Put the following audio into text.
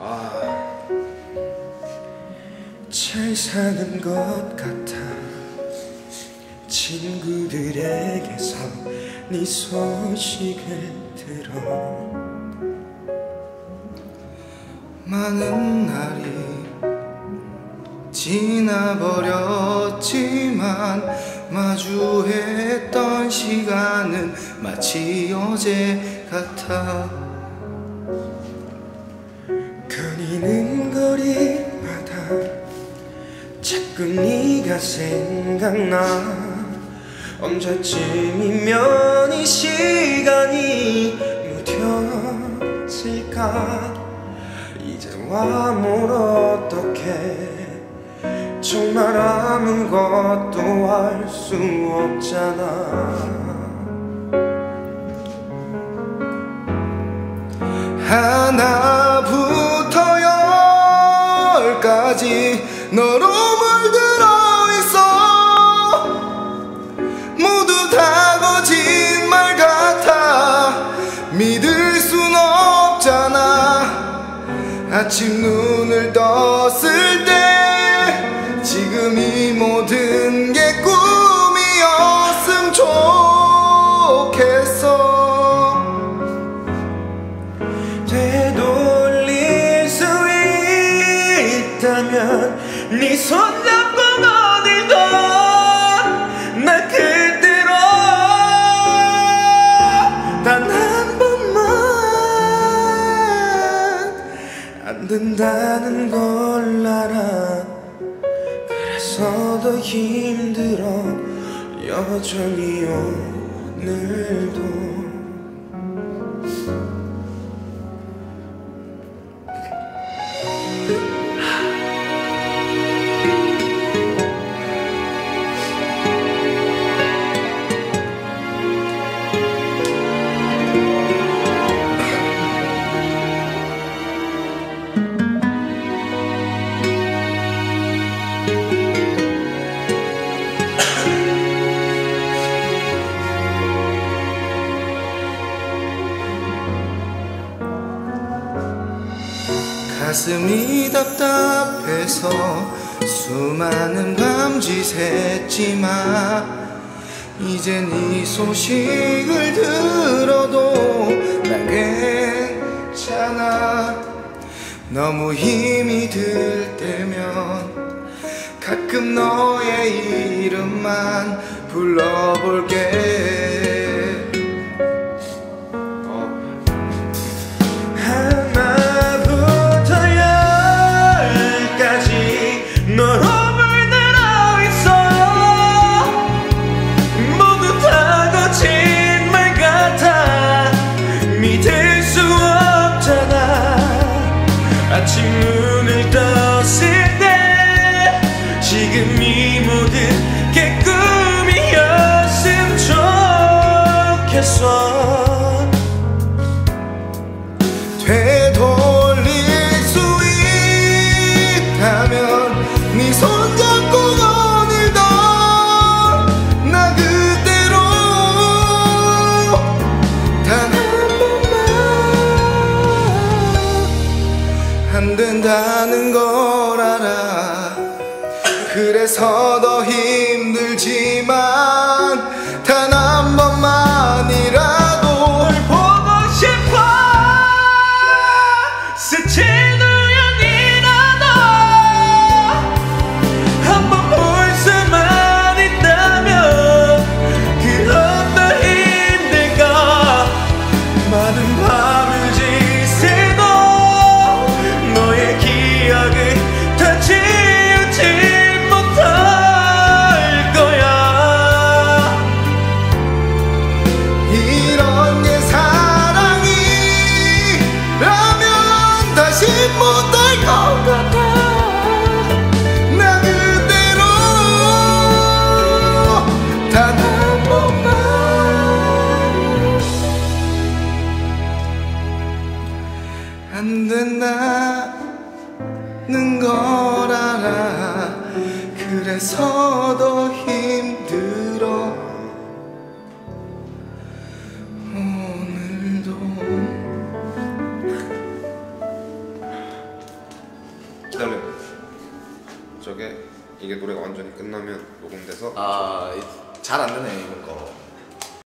잘 사는 것 같아. 친구들에게서 네 소식을 들어. 많은 날이 지나버렸지만 마주했던 시간은 마치 어제 같아. 거리는 거리마다 자꾸 네가 생각나. 언제쯤이면 이 시간이 무뎌질까. 이제와 뭘 어떡해. 정말 아무것도 할 수 없잖아. 하나부터 열까지 너로 물들어 있어. 모두 다 거짓말 같아. 믿을 순 없잖아. 아침 눈을 떴을 때 지금 이 모든 게 꿈이었음 좋겠어. 되돌릴 수 있다면 네 손 잡고 어딜 나 그대로 단 한 번만. 안 된다는 걸 알아. 그래서 더 힘들어 여전히 오늘도. 가슴이 답답해서 수많은 밤짓했지만 이제 네 소식을 들어도 난 괜찮아. 너무 힘이 들 때면 가끔 너의 이름만 불러볼게. 너로 물들어 있어. 모두 다 거짓말 같아. 믿을 수 없잖아. 아침 눈을 떴을 때 지금 이 모든 게 꿈이었음 좋겠어. 되돌릴 수 있다면 네 손잡고 오늘도 나 그대로 단 한 번만. 안 된다는 걸 알아. 그래서 더 힘들지만 단 한 번만이라도 널 보고 싶어. 스치는 안 된다는 걸 알아. 그래서 더 힘들어 오늘도. 기다려. 저게 이게 노래가 완전히 끝나면 녹음돼서 아, 잘 안 되네 이번 거.